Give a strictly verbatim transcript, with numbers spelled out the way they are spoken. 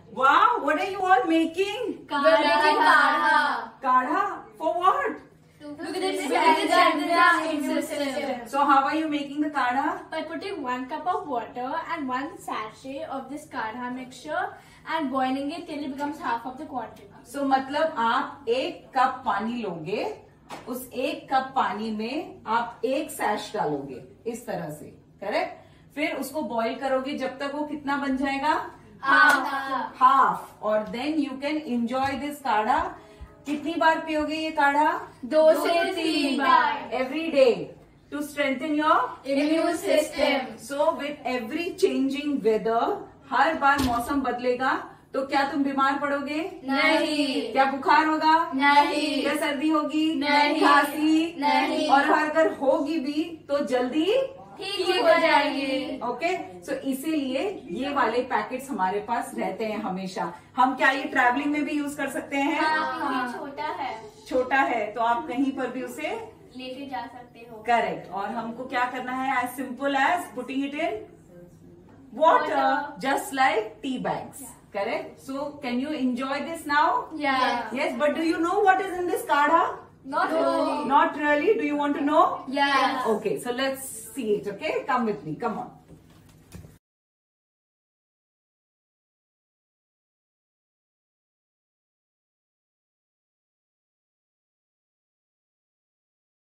Wow, what are you all making? We're making kadha. Kadha? For what? Look at this blender system. So how are you making the kadha? By putting one cup of water and one sachet of this kadha mixture and boiling it till it becomes half of the quantity. So मतलब आप एक cup पानी लोगे, उस एक cup पानी में आप एक सैश डालोगे इस तरह से, करेक्ट? फिर उसको बॉईल करोगे जब तक वो कितना बन जाएगा? हाफ. हाफ. और then you can enjoy this kadha. कितनी बार पियोगे ये काढ़ा? दो से तीन बार. Every day to strengthen your immune system. So with every changing weather, हर बार मौसम बदलेगा तो क्या तुम बीमार पड़ोगे? नहीं. क्या बुखार होगा? नहीं. क्या सर्दी होगी? नहीं. खांसी? नहीं. और अगर होगी भी तो जल्दी ठीक हो जाएगी. ओके. सो इसीलिए ये वाले पैकेट्स हमारे पास रहते हैं हमेशा. हम क्या ये ट्रैवलिंग में भी यूज कर सकते हैं? हाँ, छोटा है. छोटा है तो आप कहीं पर भी उसे लेके जा सकते हो. करेक्ट. और हमको क्या करना है? As simple as putting it in water, just like tea bags. Correct? So, can you enjoy this now? Yeah. Yes, but do you know what is in this kadha? Not really. Not really. Do you want to know? Yeah. Okay, so let's see it. Okay, come with me. Come on.